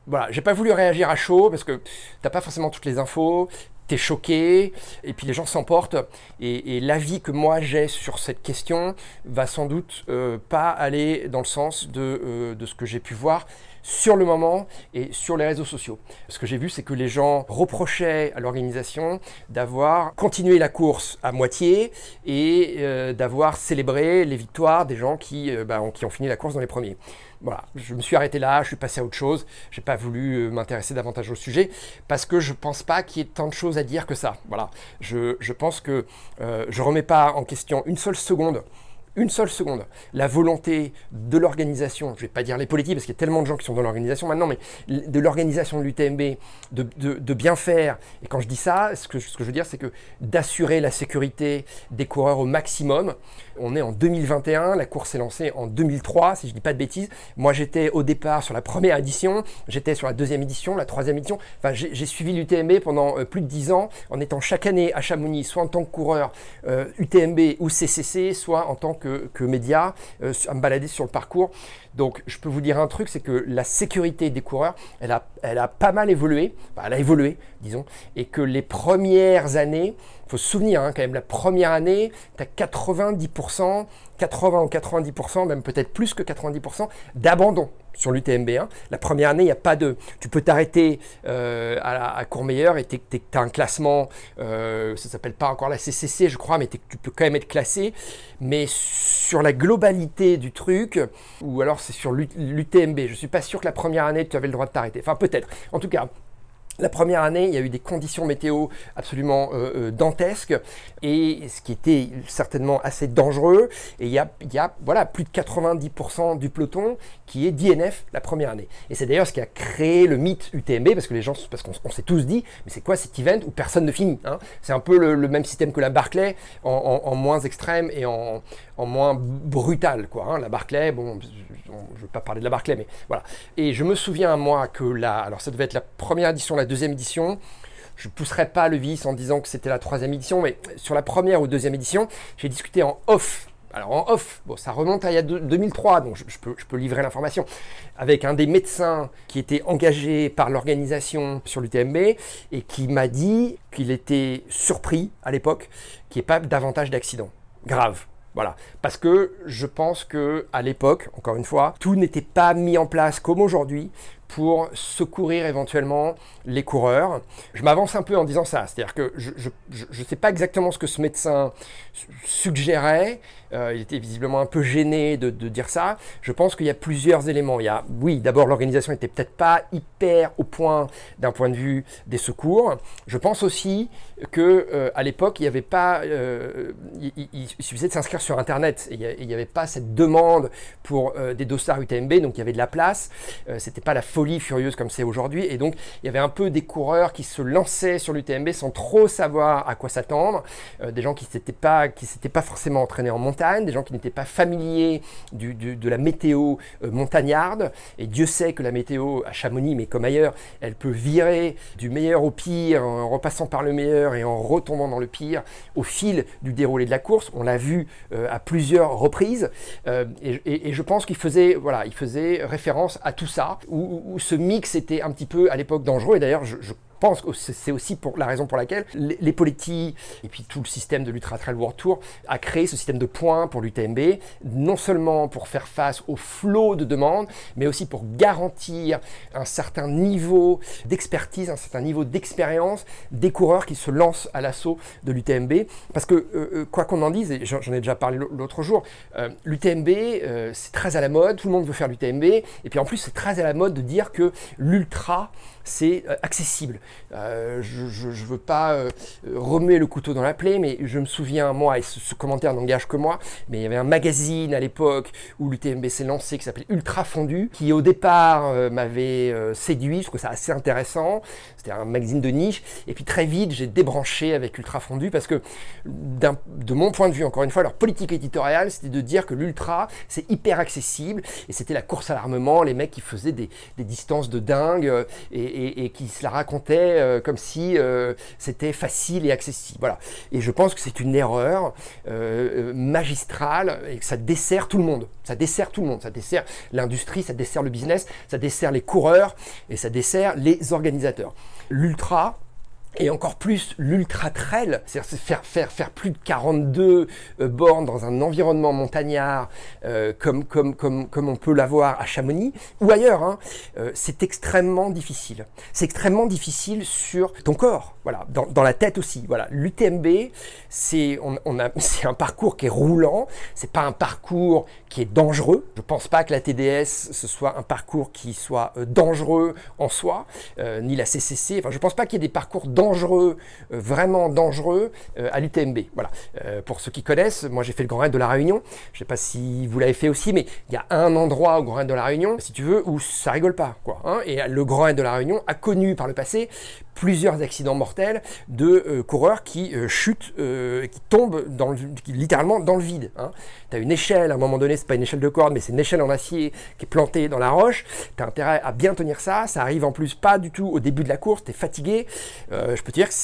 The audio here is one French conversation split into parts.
Voilà, j'ai pas voulu réagir à chaud parce que t'as pas forcément toutes les infos, t'es choqué, et puis les gens s'emportent. Et l'avis que moi j'ai sur cette question va sans doute pas aller dans le sens de ce que j'ai pu voir sur le moment et sur les réseaux sociaux. Ce que j'ai vu, c'est que les gens reprochaient à l'organisation d'avoir continué la course à moitié et d'avoir célébré les victoires des gens qui ont fini la course dans les premiers. Voilà, je me suis arrêté là, je suis passé à autre chose, j'ai pas voulu m'intéresser davantage au sujet parce que je pense pas qu'il y ait tant de choses à dire que ça. Voilà, je pense que je remets pas en question une seule seconde, la volonté de l'organisation, je ne vais pas dire les politiques parce qu'il y a tellement de gens qui sont dans l'organisation maintenant, mais de l'organisation de l'UTMB de bien faire. Et quand je dis ça, ce que je veux dire, c'est que d'assurer la sécurité des coureurs au maximum. On est en 2021, la course s'est lancée en 2003, si je ne dis pas de bêtises. Moi, j'étais au départ sur la première édition, j'étais sur la deuxième édition, la troisième édition. Enfin, j'ai suivi l'UTMB pendant plus de 10 ans, en étant chaque année à Chamonix, soit en tant que coureur UTMB ou CCC, soit en tant que média, à me balader sur le parcours. Donc, je peux vous dire un truc, c'est que la sécurité des coureurs, elle a pas mal évolué, elle a évolué, disons, et que les premières années, il faut se souvenir quand même, la première année, tu as 80 ou 90%, même peut-être plus que 90% d'abandon sur l'UTMB1. La première année, il n'y a pas de... Tu peux t'arrêter à Courmayeur et tu as un classement, ça ne s'appelle pas encore la CCC, je crois, mais tu peux quand même être classé. Mais sur la globalité du truc, ou alors c'est sur l'UTMB, je ne suis pas sûr que la première année, tu avais le droit de t'arrêter. Enfin, peut-être. En tout cas, la première année, il y a eu des conditions météo absolument dantesques, et ce qui était certainement assez dangereux. Et il y a voilà, plus de 90% du peloton qui est DNF la première année. Et c'est d'ailleurs ce qui a créé le mythe UTMB, parce qu'on s'est tous dit, mais c'est quoi cet event où personne ne finit, hein? C'est un peu le même système que la Barclay, en moins extrême et en moins brutal, quoi, hein. La Barclay, bon, je ne veux pas parler de la Barclay, mais voilà. Et je me souviens, moi, que alors ça devait être la première édition, la deuxième édition. Je ne pousserai pas le vice en disant que c'était la troisième édition, mais sur la première ou deuxième édition, j'ai discuté en off. Alors en off, bon, ça remonte à il y a 2003, donc je peux livrer l'information, avec un des médecins qui était engagé par l'organisation sur l'UTMB et qui m'a dit qu'il était surpris à l'époque qu'il n'y ait pas davantage d'accidents graves. Voilà, parce que je pense qu'à l'époque, encore une fois, tout n'était pas mis en place comme aujourd'hui pour secourir éventuellement les coureurs. Je m'avance un peu en disant ça, c'est-à-dire que je ne sais pas exactement ce que ce médecin suggérait, il était visiblement un peu gêné de dire ça. Je pense qu'il y a plusieurs éléments. Oui, d'abord l'organisation n'était peut-être pas hyper au point d'un point de vue des secours. Je pense aussi qu'à l'époque, il n'y avait pas, il suffisait de s'inscrire sur Internet. Il n'y avait pas cette demande pour des dossards UTMB, donc il y avait de la place. C'était pas la folie furieuse comme c'est aujourd'hui, et donc il y avait un peu des coureurs qui se lançaient sur l'UTMB sans trop savoir à quoi s'attendre, des gens qui s'étaient pas forcément entraînés en montagne, des gens qui n'étaient pas familiers de la météo montagnarde, et Dieu sait que la météo à Chamonix, mais comme ailleurs, elle peut virer du meilleur au pire en repassant par le meilleur et en retombant dans le pire au fil du déroulé de la course. On l'a vu à plusieurs reprises, et je pense qu'il faisait référence à tout ça, où ce mix était un petit peu à l'époque dangereux. Et d'ailleurs, je pense que c'est aussi pour la raison pour laquelle les politiques et puis tout le système de l'Ultra Trail World Tour a créé ce système de points pour l'UTMB, non seulement pour faire face au flot de demandes, mais aussi pour garantir un certain niveau d'expertise, un certain niveau d'expérience des coureurs qui se lancent à l'assaut de l'UTMB. Parce que, quoi qu'on en dise, et j'en ai déjà parlé l'autre jour, l'UTMB, c'est très à la mode, tout le monde veut faire l'UTMB, et puis en plus c'est très à la mode de dire que l'ultra, c'est accessible. Je ne veux pas remuer le couteau dans la plaie, mais je me souviens, moi, et ce commentaire n'engage que moi, mais il y avait un magazine à l'époque où l'UTMB s'est lancé qui s'appelait Ultra Fondu, qui au départ m'avait séduit, je trouve ça assez intéressant. C'était un magazine de niche, et puis très vite j'ai débranché avec Ultra Fondu parce que de mon point de vue, encore une fois, leur politique éditoriale, c'était de dire que l'ultra, c'est hyper accessible, et c'était la course à l'armement, les mecs qui faisaient des distances de dingue et qui se la racontaient fait comme si c'était facile et accessible. Voilà. Et je pense que c'est une erreur magistrale et que ça dessert tout le monde. Ça dessert tout le monde. Ça dessert l'industrie, ça dessert le business, ça dessert les coureurs et ça dessert les organisateurs. L'ultra, et encore plus l'ultra trail, c'est-à-dire faire plus de 42 bornes dans un environnement montagnard comme on peut l'avoir à Chamonix ou ailleurs, hein, c'est extrêmement difficile. C'est extrêmement difficile sur ton corps, voilà, dans la tête aussi. Voilà. L'UTMB, c'est un parcours qui est roulant, c'est pas un parcours qui est dangereux. Je pense pas que la TDS ce soit un parcours qui soit dangereux en soi, ni la CCC. Enfin, je pense pas qu'il y ait des parcours dangereux, vraiment dangereux à l'UTMB. Voilà. Pour ceux qui connaissent, moi j'ai fait le Grand Raid de la Réunion. Je sais pas si vous l'avez fait aussi, mais il y a un endroit au Grand Raid de la Réunion, si tu veux, où ça rigole pas, quoi. Hein, et le Grand Raid de la Réunion a connu par le passé plusieurs accidents mortels de coureurs qui chutent, qui tombent littéralement dans le vide. Hein. Tu as une échelle, à un moment donné, c'est pas une échelle de corde, mais c'est une échelle en acier qui est plantée dans la roche. Tu as intérêt à bien tenir ça. Ça arrive en plus pas du tout au début de la course, tu es fatigué. Je peux te dire que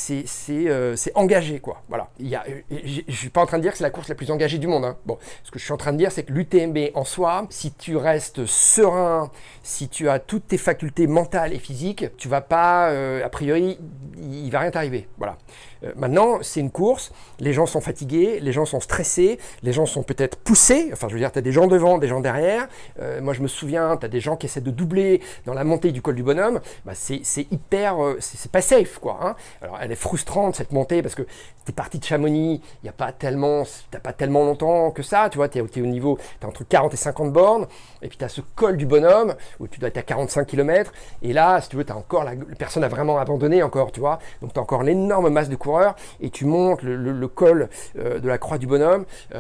c'est engagé, quoi. Voilà. Je suis pas en train de dire que c'est la course la plus engagée du monde. Hein. Bon, ce que je suis en train de dire, c'est que l'UTMB en soi, si tu restes serein, si tu as toutes tes facultés mentales et physiques, tu vas pas, a priori, il va rien t'arriver. Voilà. Maintenant, c'est une course, les gens sont fatigués, les gens sont stressés, les gens sont peut-être poussés, enfin je veux dire, tu as des gens devant, des gens derrière. Moi je me souviens, tu as des gens qui essaient de doubler dans la montée du col du Bonhomme, bah, c'est hyper, c'est pas safe, quoi. Hein. Alors elle est frustrante cette montée parce que tu es parti de Chamonix, il y a pas tellement, t'as pas tellement longtemps que ça, tu vois, tu es au niveau, tu es entre 40 et 50 bornes, et puis tu as ce col du Bonhomme où tu dois être à 45 km, et là, si tu veux, tu as encore, la personne a vraiment abandonné encore, tu vois, donc tu as encore l'énorme masse de coureurs, et tu montes le col de la Croix du Bonhomme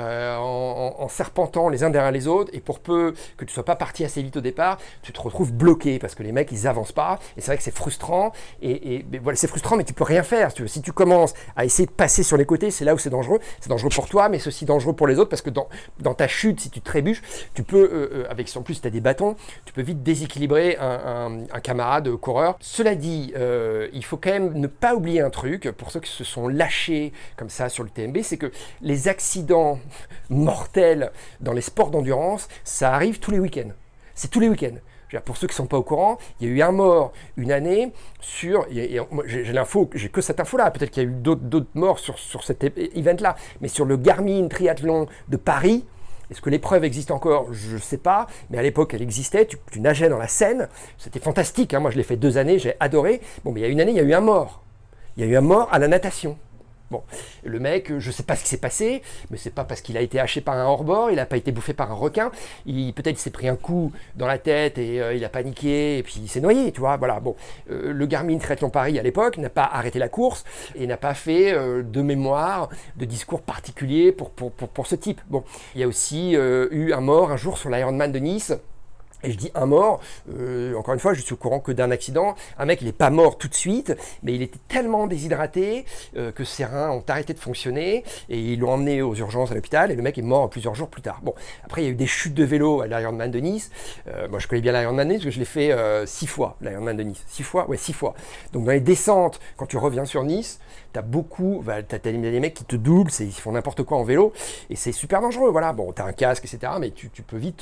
en serpentant les uns derrière les autres, et pour peu que tu sois pas parti assez vite au départ, tu te retrouves bloqué parce que les mecs ils avancent pas, et c'est vrai que c'est frustrant, et voilà, c'est frustrant, mais tu peux rien faire. Si tu veux. Si tu commences à essayer de passer sur les côtés, c'est là où c'est dangereux pour toi, mais c'est aussi dangereux pour les autres parce que dans ta chute, si tu trébuches, tu peux, en plus tu as des bâtons, tu peux vite déséquilibrer un camarade coureur. Cela dit, il faut quand même ne pas oublier un truc pour ceux qui se sont lâchés comme ça sur le TMB, c'est que les accidents mortels dans les sports d'endurance, ça arrive tous les week-ends. C'est tous les week-ends. Pour ceux qui ne sont pas au courant, il y a eu un mort une année sur... J'ai l'info, j'ai que cette info-là. Peut-être qu'il y a eu d'autres morts sur cet event-là. Mais sur le Garmin Triathlon de Paris, est-ce que l'épreuve existe encore? Je ne sais pas. Mais à l'époque, elle existait. Tu nageais dans la Seine. C'était fantastique. Hein. Moi, je l'ai fait 2 années. J'ai adoré. Bon, mais il y a une année, il y a eu un mort. Il y a eu un mort à la natation. Bon, le mec, je ne sais pas ce qui s'est passé, mais c'est pas parce qu'il a été haché par un hors-bord, il n'a pas été bouffé par un requin, peut-être il s'est pris un coup dans la tête et il a paniqué et puis il s'est noyé, tu vois, voilà. Bon, le Garmin Triathlon Paris à l'époque n'a pas arrêté la course et n'a pas fait de mémoire, de discours particulier pour ce type. Bon, il y a aussi eu un mort un jour sur l'Ironman de Nice. Et je dis un mort, encore une fois, je suis au courant que d'un accident. Un mec, il n'est pas mort tout de suite, mais il était tellement déshydraté que ses reins ont arrêté de fonctionner et ils l'ont emmené aux urgences à l'hôpital et le mec est mort plusieurs jours plus tard. Bon, après, il y a eu des chutes de vélo à l'Ironman de Nice. Moi, je connais bien l'Ironman de Nice parce que je l'ai fait 6 fois, l'Ironman de Nice. 6 fois. Ouais, 6 fois. Donc, dans les descentes, quand tu reviens sur Nice, tu as beaucoup, t'as des mecs qui te doublent, ils font n'importe quoi en vélo et c'est super dangereux. Voilà, bon, tu as un casque, etc., mais tu peux vite...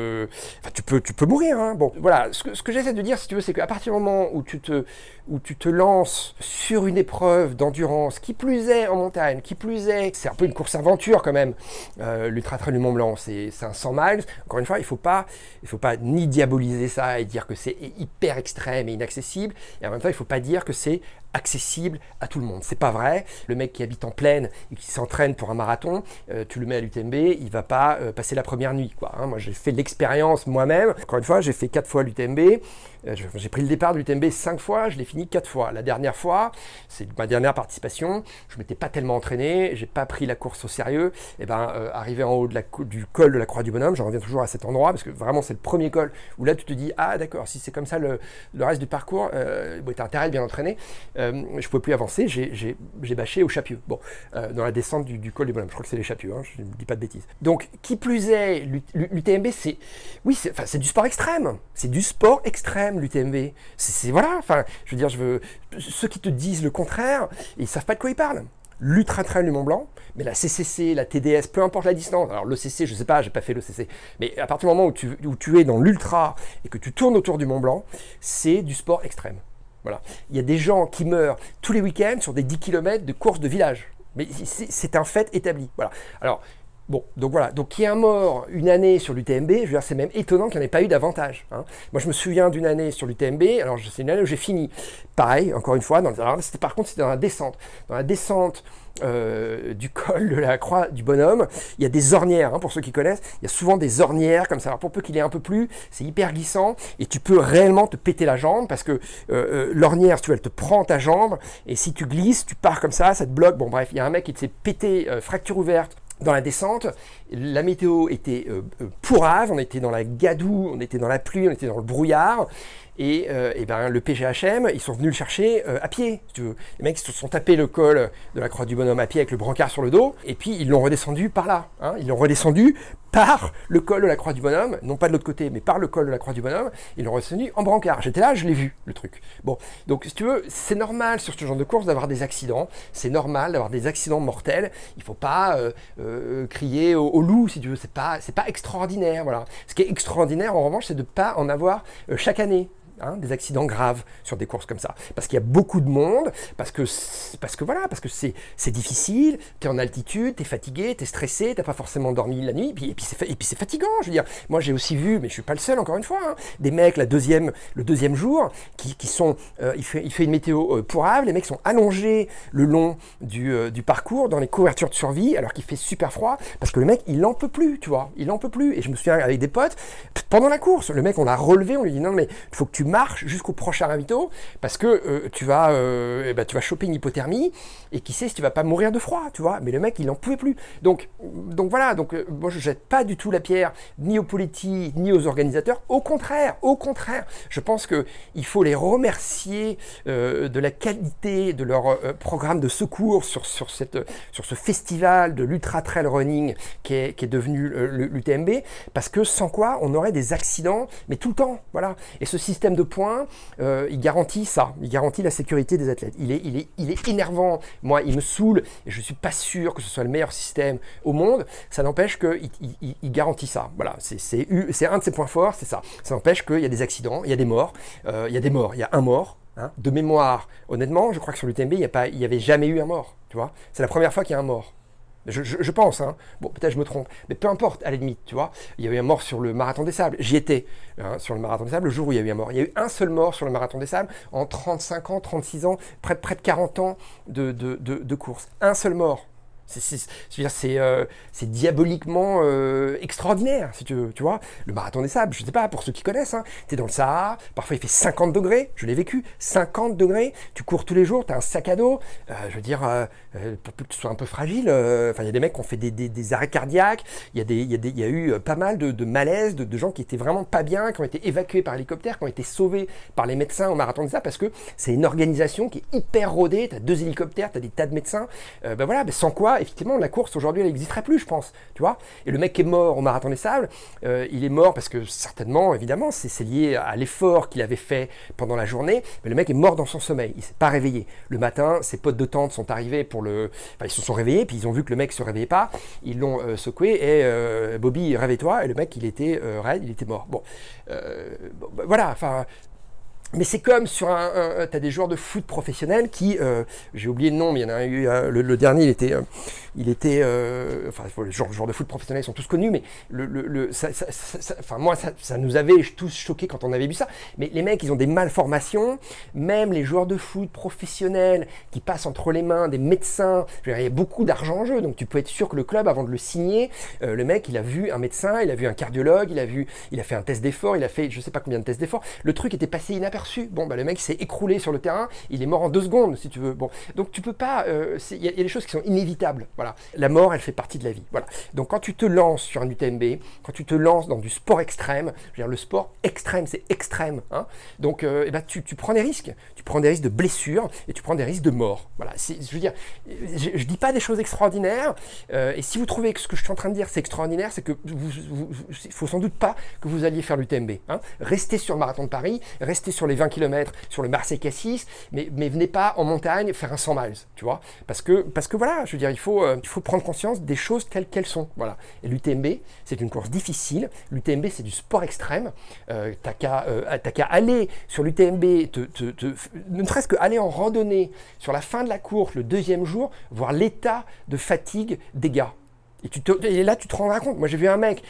tu peux mourir. Hein. Bon, voilà, ce que j'essaie de dire, si tu veux, c'est qu'à partir du moment où tu te lances sur une épreuve d'endurance, qui plus est en montagne, qui plus est, c'est un peu une course-aventure quand même, l'Ultra Trail du Mont Blanc, c'est un 100 miles. Encore une fois, il faut pas ni diaboliser ça et dire que c'est hyper extrême et inaccessible, et en même temps, il ne faut pas dire que c'est accessible à tout le monde. C'est pas vrai. Le mec qui habite en plaine et qui s'entraîne pour un marathon, tu le mets à l'UTMB, il va pas passer la première nuit, quoi. Hein. Moi, j'ai fait l'expérience moi-même. Encore une fois, j'ai fait 4 fois l'UTMB. J'ai pris le départ de l'UTMB 5 fois, je l'ai fini 4 fois. La dernière fois, c'est ma dernière participation, je m'étais pas tellement entraîné, j'ai pas pris la course au sérieux. Et arrivé en haut du col de la Croix du Bonhomme, j'en reviens toujours à cet endroit parce que vraiment c'est le premier col où là tu te dis ah d'accord, si c'est comme ça le reste du parcours, t'as intérêt de bien entraîner. je pouvais plus avancer, j'ai bâché au Chapieux. Bon, dans la descente du col du Bonhomme. Je crois que c'est les Chapieux, hein, je ne dis pas de bêtises. Donc, qui plus est, l'UTMB, c'est du sport extrême. C'est du sport extrême, l'UTMB. Voilà, enfin, je veux dire, ceux qui te disent le contraire, ils savent pas de quoi ils parlent. L'Ultra Trail du Mont Blanc, mais la CCC, la TDS, peu importe la distance. Alors le CC, je sais pas, j'ai pas fait le CC, mais à partir du moment où tu es dans l'ultra et que tu tournes autour du Mont Blanc, c'est du sport extrême. Voilà. Il y a des gens qui meurent tous les week-ends sur des 10 km de course de village. Mais c'est un fait établi. Voilà. Alors, bon, donc voilà. Donc qu'il y ait un mort une année sur l'UTMB, je veux dire, c'est même étonnant qu'il n'y en ait pas eu davantage. Hein. Moi, je me souviens d'une année sur l'UTMB, alors c'est une année où j'ai fini. Pareil, encore une fois, par contre, c'était dans la descente. Dans la descente du col de la Croix du Bonhomme, il y a des ornières, hein, pour ceux qui connaissent, il y a souvent des ornières comme ça. Alors pour peu qu'il ait un peu plus, c'est hyper glissant et tu peux réellement te péter la jambe parce que l'ornière, si tu veux, elle te prend ta jambe et si tu glisses, tu pars comme ça te bloque. Bon bref, il y a un mec qui s'est pété, fracture ouverte, dans la descente. La météo était pourrave, on était dans la gadoue, on était dans la pluie, on était dans le brouillard. Et ben, le PGHM, ils sont venus le chercher à pied, si tu veux. Les mecs se sont tapés le col de la Croix du Bonhomme à pied avec le brancard sur le dos, et puis ils l'ont redescendu par là. Hein. Ils l'ont redescendu par le col de la Croix du Bonhomme, non pas de l'autre côté, mais par le col de la Croix du Bonhomme. Ils l'ont redescendu en brancard. J'étais là, je l'ai vu, le truc. Bon, donc si tu veux, c'est normal sur ce genre de course d'avoir des accidents. C'est normal d'avoir des accidents mortels. Il ne faut pas crier au loup, si tu veux. C'est pas extraordinaire, voilà. Ce qui est extraordinaire, en revanche, c'est de ne pas en avoir chaque année. Hein, des accidents graves sur des courses comme ça. Parce qu'il y a beaucoup de monde, parce que c'est difficile, tu es en altitude, tu es fatigué, tu es stressé, tu n'as pas forcément dormi la nuit, et puis c'est fatigant, je veux dire. Moi j'ai aussi vu, mais je ne suis pas le seul encore une fois, hein, des mecs le deuxième jour, qui sont, il fait une météo pourrave, les mecs sont allongés le long du parcours, dans les couvertures de survie, alors qu'il fait super froid, parce que le mec il en peut plus, tu vois, il en peut plus. Et je me souviens avec des potes, pendant la course, le mec on l'a relevé, on lui dit non mais il faut que tu marches jusqu'au prochain ravito parce que tu vas choper une hypothermie et qui sait si tu vas pas mourir de froid, tu vois. Mais le mec, il n'en pouvait plus. Donc voilà, moi je jette pas du tout la pierre ni aux politiques ni aux organisateurs. Au contraire, je pense qu'il faut les remercier de la qualité de leur programme de secours sur ce festival de l'Ultra Trail Running qui est devenu l'UTMB, parce que sans quoi on aurait des accidents, mais tout le temps, voilà. Et ce système de points, il garantit ça, il garantit la sécurité des athlètes. Il est énervant, moi il me saoule, et je ne suis pas sûr que ce soit le meilleur système au monde. Ça n'empêche qu'il garantit ça, voilà, c'est un de ses points forts, c'est ça. Ça n'empêche qu'il y a des accidents, il y a des morts, il y a un mort, hein. De mémoire, honnêtement, je crois que sur l'UTMB, il n'y avait jamais eu un mort, tu vois. C'est la première fois qu'il y a un mort. Je pense, hein. Bon, peut-être je me trompe, mais peu importe, à la limite, tu vois. Il y a eu un mort sur le Marathon des Sables, j'y étais, hein, sur le Marathon des Sables, le jour où il y a eu un mort. Il y a eu un seul mort sur le Marathon des Sables en 35 ans, 36 ans, près de 40 ans de course. Un seul mort. C'est diaboliquement extraordinaire, si tu veux, tu vois. Le Marathon des Sables, je ne sais pas, pour ceux qui connaissent, hein, tu es dans le Sahara, parfois il fait 50 degrés, je l'ai vécu, 50 degrés, tu cours tous les jours, tu as un sac à dos, je veux dire, pour que tu sois un peu fragile, il y a des mecs qui ont fait des arrêts cardiaques, il y a eu pas mal de malaises, de gens qui étaient vraiment pas bien, qui ont été évacués par hélicoptère, qui ont été sauvés par les médecins au Marathon des Sables, parce que c'est une organisation qui est hyper rodée, tu as 2 hélicoptères, tu as des tas de médecins, sans quoi, effectivement, la course aujourd'hui, elle n'existerait plus, je pense, tu vois. Et le mec qui est mort au Marathon des Sables, il est mort parce que certainement, évidemment, c'est lié à l'effort qu'il avait fait pendant la journée, mais le mec est mort dans son sommeil, il s'est pas réveillé. Le matin, ses potes de tente sont arrivés ils se sont réveillés, puis ils ont vu que le mec se réveillait pas, ils l'ont secoué, et Bobby, réveille-toi, et le mec, il était raide, il était mort. Bon, voilà, enfin... Mais c'est comme sur t'as des joueurs de foot professionnels qui, j'ai oublié le nom, mais il y en a eu, le dernier, les joueurs de foot professionnels sont tous connus, mais moi, ça nous avait tous choqués quand on avait vu ça. Mais les mecs, ils ont des malformations, même les joueurs de foot professionnels qui passent entre les mains des médecins, il y a beaucoup d'argent en jeu, donc tu peux être sûr que le club, avant de le signer, le mec, il a vu un médecin, il a vu un cardiologue, il a fait un test d'effort, il a fait je sais pas combien de tests d'effort, le truc était passé inaperçu. aperçu. Bon, bah, le mec s'est écroulé sur le terrain, il est mort en 2 secondes, si tu veux. Bon, donc tu peux pas, il y a des choses qui sont inévitables. Voilà. La mort, elle fait partie de la vie. Voilà. Donc quand tu te lances sur un UTMB, quand tu te lances dans du sport extrême, je veux dire, le sport extrême, c'est extrême. Hein. Donc eh ben, tu prends des risques. Tu prends des risques de blessures et tu prends des risques de mort. Voilà. Je veux dire, je dis pas des choses extraordinaires. Et si vous trouvez que ce que je suis en train de dire, c'est extraordinaire, c'est que il faut sans doute pas que vous alliez faire l'UTMB. Hein. Restez sur le marathon de Paris, restez sur les 20 km, sur le Marseille-Cassis, mais venez pas en montagne faire un 100 miles, tu vois. Parce que voilà, je veux dire, il faut prendre conscience des choses telles qu'elles sont. Voilà. Et l'UTMB, c'est une course difficile. L'UTMB, c'est du sport extrême. T'as qu'à aller sur l'UTMB, ne serait-ce qu'aller en randonnée sur la fin de la course, le 2e jour, voir l'état de fatigue des gars. Et là, tu te rendras compte. Moi, j'ai vu un mec,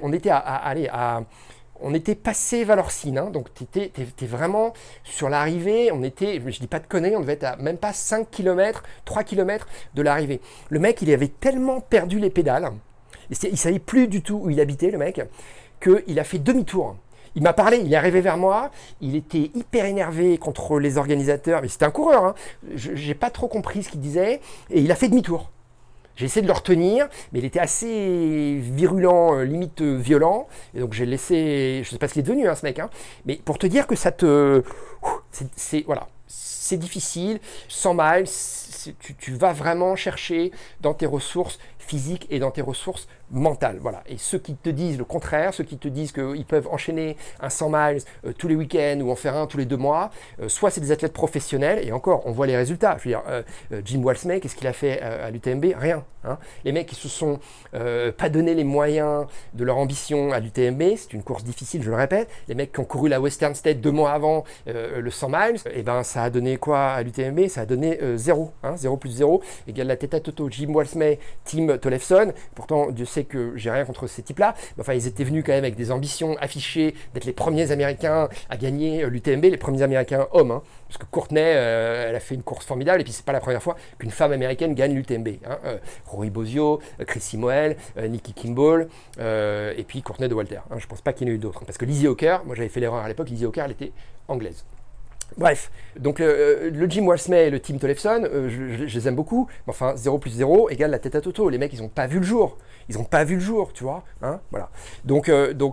on était passé Valorcine, hein, donc t'es vraiment sur l'arrivée, je dis pas de conneries, on devait être à même pas 5 km, 3 km de l'arrivée. Le mec, il avait tellement perdu les pédales, il savait plus du tout où il habitait, le mec, qu'il a fait demi-tour. Il m'a parlé, il est arrivé vers moi, il était hyper énervé contre les organisateurs, mais c'était un coureur, hein. J'ai pas trop compris ce qu'il disait, et il a fait demi-tour. J'ai essayé de le retenir, mais il était assez virulent, limite violent. Et donc j'ai laissé, je sais pas ce qu'il est devenu, hein, ce mec. Hein, mais pour te dire que ça te, voilà, c'est difficile. 100 miles, tu vas vraiment chercher dans tes ressources physiques et dans tes ressources mentales. Voilà. Et ceux qui te disent le contraire, ceux qui te disent qu'ils peuvent enchaîner un 100 miles tous les week-ends ou en faire un tous les 2 mois, soit c'est des athlètes professionnels, et encore, on voit les résultats. Je veux dire, Jim Walsmay, qu'est-ce qu'il a fait à l'UTMB? Rien. Hein. Les mecs qui se sont pas donné les moyens de leur ambition à l'UTMB, c'est une course difficile, je le répète. Les mecs qui ont couru la Western State 2 mois avant le 100 miles, et ben ça a donné quoi à l'UTMB? Ça a donné 0. Hein, 0 plus 0 égale la tête à Toto. Jim Walsmay, Tim Tollefson. Pourtant, Dieu sait que j'ai rien contre ces types-là. Mais enfin, ils étaient venus quand même avec des ambitions affichées d'être les premiers Américains à gagner l'UTMB, les premiers Américains hommes. Hein. Parce que Courtney, elle a fait une course formidable, et puis c'est pas la première fois qu'une femme américaine gagne l'UTMB. Hein. Rory Bozio, Chris Simoel, Nikki Kimball, et puis Courtney de Walter. Hein. Je pense pas qu'il y en ait eu d'autres. Hein. Parce que Lizzie O'Kerr, moi j'avais fait l'erreur à l'époque, Lizzie O'Kerr, elle était anglaise. Bref, donc le Jim Walsmay et le Tim Tollefson, je les aime beaucoup, mais enfin 0 plus 0 égale la tête à Toto. Les mecs, ils n'ont pas vu le jour. Ils n'ont pas vu le jour, tu vois. Hein, voilà. Donc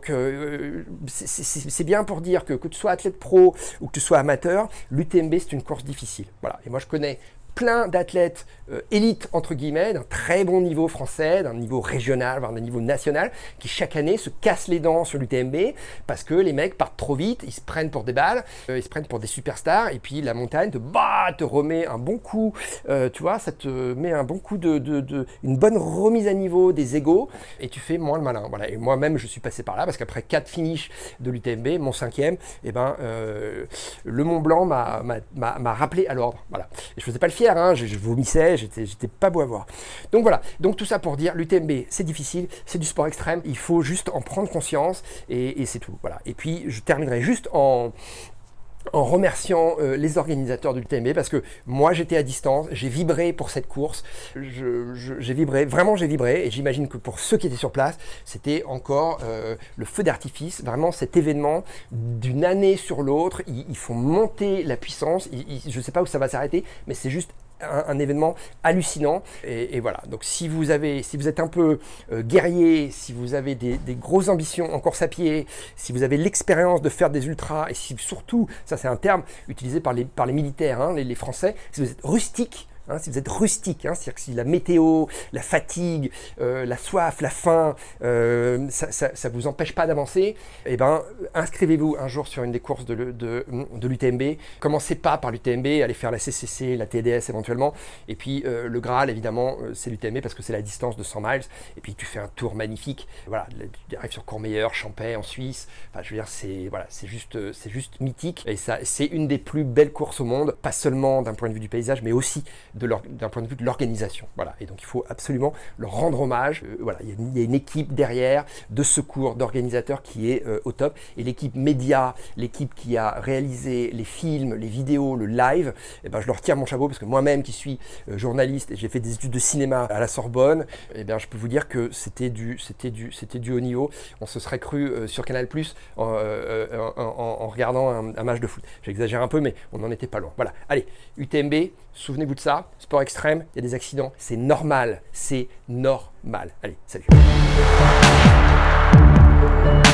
c'est bien pour dire que tu sois athlète pro ou que tu sois amateur, l'UTMB, c'est une course difficile. Voilà. Et moi, je connais plein d'athlètes élites, entre guillemets, d'un très bon niveau français, d'un niveau régional, voire d'un niveau national, qui chaque année se cassent les dents sur l'UTMB parce que les mecs partent trop vite, ils se prennent pour des balles, ils se prennent pour des superstars, et puis la montagne te remet un bon coup, tu vois, ça te met un bon coup une bonne remise à niveau des égos, et tu fais moins le malin. Voilà. Et moi-même, je suis passé par là, parce qu'après 4 finishes de l'UTMB, mon 5e, eh ben, le Mont Blanc m'a rappelé à l'ordre. Voilà. Et je faisais pas le fier, hein, je vomissais, j'étais pas beau à voir. Donc voilà, donc tout ça pour dire, l'UTMB, c'est difficile, c'est du sport extrême, il faut juste en prendre conscience, et c'est tout. Voilà. Et puis, je terminerai juste en remerciant les organisateurs de l'UTMB, parce que moi j'étais à distance, j'ai vibré pour cette course, j'ai vibré, vraiment j'ai vibré, et j'imagine que pour ceux qui étaient sur place, c'était encore le feu d'artifice, vraiment cet événement d'une année sur l'autre, ils font monter la puissance, je ne sais pas où ça va s'arrêter, mais c'est juste un événement hallucinant, et voilà. Donc si vous êtes un peu guerrier, si vous avez des grosses ambitions en course à pied, si vous avez l'expérience de faire des ultras, et si surtout, ça c'est un terme utilisé par les militaires, hein, les Français, si vous êtes rustique, hein, si vous êtes rustique, hein, c'est-à-dire que si la météo, la fatigue, la soif, la faim, ça vous empêche pas d'avancer, eh ben, inscrivez-vous un jour sur une des courses de l'UTMB. Commencez pas par l'UTMB, allez faire la CCC, la TDS éventuellement, et puis le Graal évidemment, c'est l'UTMB parce que c'est la distance de 100 miles, et puis tu fais un tour magnifique, voilà, tu arrives sur Courmayeur, Champais en Suisse, enfin je veux dire, c'est juste mythique, et ça, c'est une des plus belles courses au monde, pas seulement d'un point de vue du paysage, mais aussi d'un point de vue de l'organisation. Voilà. Et donc il faut absolument leur rendre hommage. Voilà. Il y a une équipe derrière de secours, d'organisateurs qui est au top. Et l'équipe média, l'équipe qui a réalisé les films, les vidéos, le live, eh ben, je leur tire mon chapeau parce que moi-même qui suis journaliste et j'ai fait des études de cinéma à la Sorbonne, eh bien, je peux vous dire que c'était du haut niveau. On se serait cru sur Canal+ en regardant un match de foot. J'exagère un peu, mais on n'en était pas loin. Voilà. Allez, UTMB, souvenez-vous de ça. Sport extrême, il y a des accidents. C'est normal. C'est normal. Allez, salut.